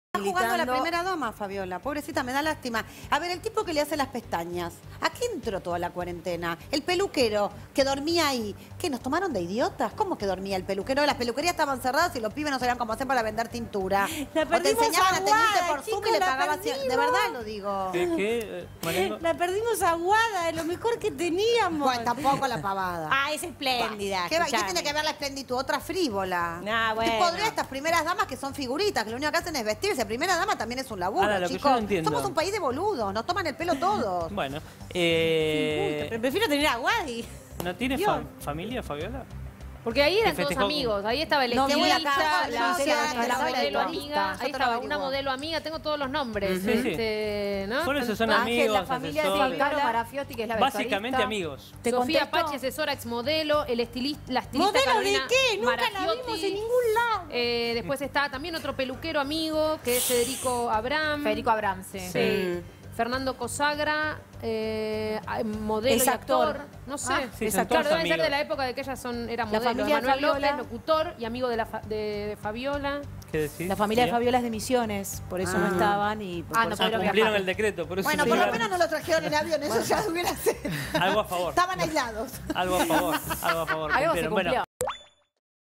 Está jugando a la primera dama, Fabiola. Pobrecita, me da lástima. A ver, el tipo que le hace las pestañas. ¿A qué entró toda la cuarentena? El peluquero que dormía ahí. ¿Qué, nos tomaron de idiotas? ¿Cómo que dormía el peluquero? Las peluquerías estaban cerradas y los pibes no sabían cómo hacer para vender tintura. La o te perdimos enseñaban a teñirte aguada, por Zoom chicos, y le la pagabas... perdimos. De verdad lo digo. ¿Qué? Mariano? La perdimos aguada, es lo mejor que teníamos. Bueno, tampoco la pavada. Ah, es espléndida. ¿Qué escuchame. tiene que ver la esplendidez? Otra frívola. Ah, bueno. ¿Qué podría estas primeras damas que son figuritas, que lo único que hacen es vestirse? Primera dama también es un laburo, Ahora, lo que yo chicos. no entiendo. Somos un país de boludos, nos toman el pelo todos. Bueno, Pero prefiero tener a Wadi. ¿no tiene Dios. familia, Fabiola? Porque ahí eran Que todos festejó amigos, ahí estaba el No, estilista, mira, acá, la modelo modelo amiga, Yo ahí te lo estaba averiguo. una modelo amiga, tengo todos los nombres, Sí, sí. ¿no? Por eso son Ángel, amigos, la familia de asesores. Caro Marafiotti, que es la Básicamente vestuarista. amigos. ¿Te Sofía contestó? Pachi, asesora exmodelo, la estilista ¿Modelo de Carolina qué? Nunca la Marafiotti. vimos en ningún lado. Después está también otro peluquero amigo, que es Federico Abraham. Federico Abraham, sí. Sí. Fernando Cosagra, modelo Es y actor. actor. No sé. Sí, son Claro, todos deben ser de amigos. la época de que ellas eran La modelos. familia de Manuel Fabiola. López, locutor y amigo de Fabiola. ¿Qué decís? La familia de Sí. Fabiola es de Misiones, por eso no estaban y por no eso pudieron Cumplieron viajar. el decreto, por eso Bueno, se por lo llegaron. menos no lo trajeron en avión, eso ya hubiera sido. Algo a favor. Estaban aislados. Algo a favor. Algo a favor. Algo se cumplieron. Bueno, cumplió.